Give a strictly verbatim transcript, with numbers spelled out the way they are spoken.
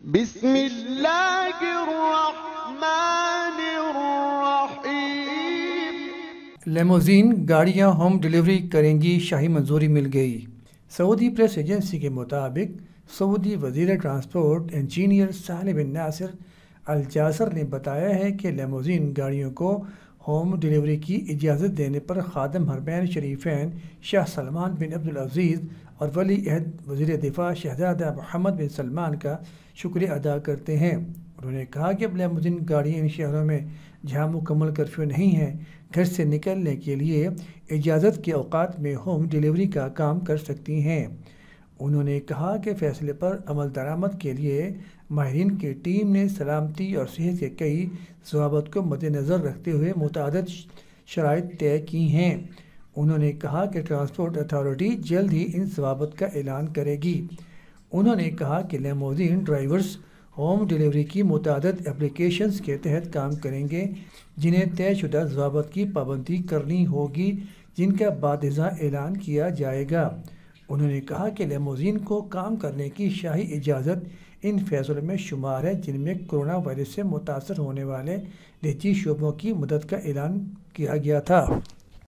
بسم اللہ الرحمن الرحیم۔ لیموزین گاڑیاں ہوم ڈیلیوری کریں گی، شاہی منظوری مل گئی۔ سعودی پریس ایجنسی کے مطابق سعودی وزیر ٹرانسپورٹ انجینئر سالم بن ناصر الجاسر نے بتایا ہے کہ لیموزین گاڑیوں کو ہوم ڈیلیوری کی اجازت دینے پر خادم حرمین شریفین شاہ سلمان بن عبدالعزیز اور ولی عہد وزیر دفاع شہزادہ محمد بن سلمان کا شکریہ ادا کرتے ہیں۔ انہوں نے کہا کہ اب لیموزین گاڑیاں ان شہروں میں جہاں مکمل کرفیو نہیں ہے گھر سے نکلنے کے لیے اجازت کے اوقات میں ہوم ڈیلیوری کا کام کر سکتی ہیں۔ انہوں نے کہا کہ فیصلے پر عمل درآمد کے لیے ماہرین کی ٹیم نے سلامتی اور صحت کے کئی ضوابط کو مد نظر رکھتے ہوئے متعدد شرائط طے کی ہیں۔ انہوں نے کہا کہ ٹرانسپورٹ اتھارٹی جلد ہی ان ضوابط کا اعلان کرے گی۔ انہوں نے کہا کہ لیموزین ڈرائیورز ہوم ڈیلیوری کی متعدد اپلیکیشنز کے تحت کام کریں گے جنہیں طے شدہ ضوابط کی پابندی کرنی ہوگی، جن کا بعد ازاں اعلان کیا جائے گا۔ انہوں نے کہا کہ لیموزین کو کام کرنے کی شاہی اجازت ان فیصلوں میں شمار ہے جن میں کرونا وائرس سے متاثر ہونے والے نجی شعبوں کی مدد کا اعلان کیا گیا تھا۔